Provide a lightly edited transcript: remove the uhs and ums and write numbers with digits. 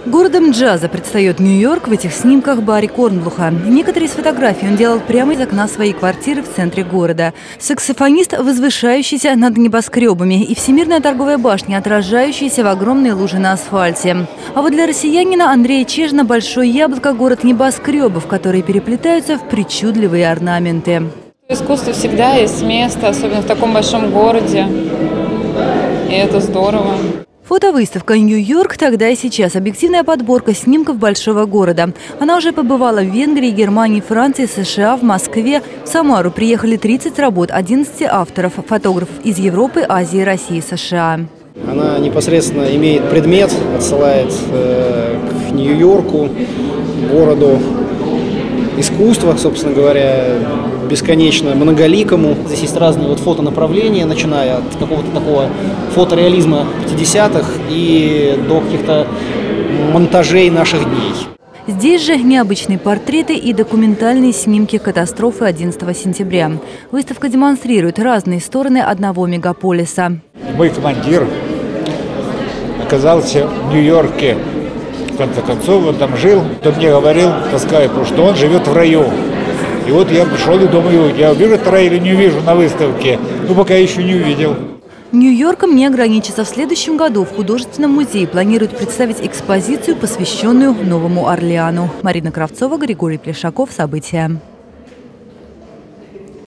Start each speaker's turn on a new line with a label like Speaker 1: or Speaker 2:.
Speaker 1: Городом джаза предстает Нью-Йорк в этих снимках Барри Корнблуха. Некоторые из фотографий он делал прямо из окна своей квартиры в центре города. Саксофонист, возвышающийся над небоскребами, и Всемирная торговая башня, отражающаяся в огромной луже на асфальте. А вот для россиянина Андрея Чижина Большое Яблоко – город небоскребов, которые переплетаются в причудливые орнаменты.
Speaker 2: Искусство всегда есть место, особенно в таком большом городе. И это здорово.
Speaker 1: Фотовыставка «Нью-Йорк. Тогда и сейчас» – объективная подборка снимков большого города. Она уже побывала в Венгрии, Германии, Франции, США, в Москве. В Самару приехали 30 работ 11 авторов, фотографов из Европы, Азии, России, США.
Speaker 3: Она непосредственно имеет предмет, отсылает к Нью-Йорку, городу искусства, собственно говоря, бесконечно многоликому. Здесь есть разные фотонаправления, начиная от какого-то такого фотореализма 50-х и до каких-то монтажей наших дней.
Speaker 1: Здесь же необычные портреты и документальные снимки катастрофы 11 сентября. Выставка демонстрирует разные стороны одного мегаполиса.
Speaker 4: Мой командир оказался в Нью-Йорке. В конце концов, он там жил. Он мне говорил по скайпу, что он живет в раю. И вот я пришел и думаю, я увижу этот рай или не увижу на выставке. Ну, пока еще не увидел.
Speaker 1: Нью-Йорком не ограничится. В следующем году в художественном музее планируют представить экспозицию, посвященную Новому Орлеану. Марина Кравцова, Григорий Плешаков. События.